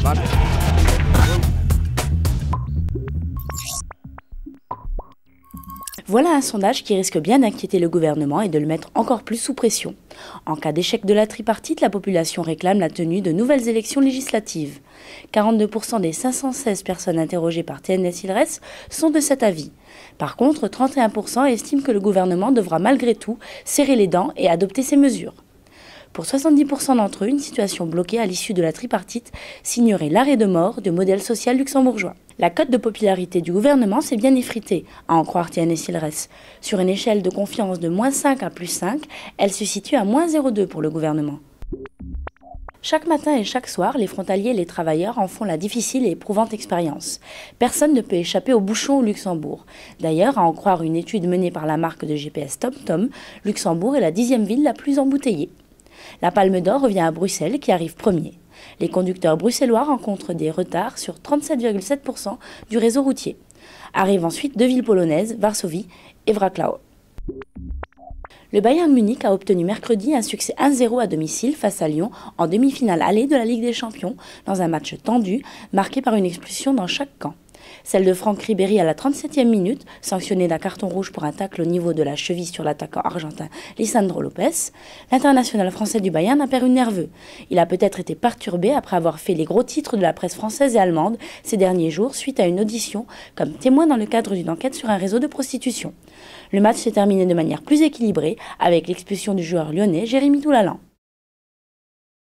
Voilà un sondage qui risque bien d'inquiéter le gouvernement et de le mettre encore plus sous pression. En cas d'échec de la tripartite, la population réclame la tenue de nouvelles élections législatives. 42% des 516 personnes interrogées par TNS-ILRES sont de cet avis. Par contre, 31% estiment que le gouvernement devra malgré tout serrer les dents et adopter ces mesures. Pour 70% d'entre eux, une situation bloquée à l'issue de la tripartite signerait l'arrêt de mort du modèle social luxembourgeois. La cote de popularité du gouvernement s'est bien effritée, à en croire TNS-ILRES. Sur une échelle de confiance de -5 à +5, elle se situe à -0,2 pour le gouvernement. Chaque matin et chaque soir, les frontaliers et les travailleurs en font la difficile et éprouvante expérience. Personne ne peut échapper aux bouchons au Luxembourg. D'ailleurs, à en croire une étude menée par la marque de GPS TomTom, Luxembourg est la 10e ville la plus embouteillée. La Palme d'Or revient à Bruxelles qui arrive premier. Les conducteurs bruxellois rencontrent des retards sur 37,7% du réseau routier. Arrivent ensuite deux villes polonaises, Varsovie et Wrocław. Le Bayern Munich a obtenu mercredi un succès 1-0 à domicile face à Lyon en demi-finale allée de la Ligue des Champions dans un match tendu marqué par une expulsion dans chaque camp. Celle de Franck Ribéry à la 37e minute, sanctionné d'un carton rouge pour un tacle au niveau de la cheville sur l'attaquant argentin Lisandro Lopez. L'international français du Bayern a paru nerveux. Il a peut-être été perturbé après avoir fait les gros titres de la presse française et allemande ces derniers jours suite à une audition comme témoin dans le cadre d'une enquête sur un réseau de prostitution. Le match s'est terminé de manière plus équilibrée avec l'expulsion du joueur lyonnais Jérémy Toulalan.